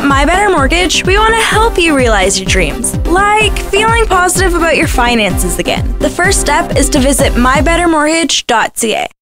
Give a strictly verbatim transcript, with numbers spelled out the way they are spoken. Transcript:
My Better Mortgage, we want to help you realize your dreams, like feeling positive about your finances again. The first step is to visit my better mortgage dot c a.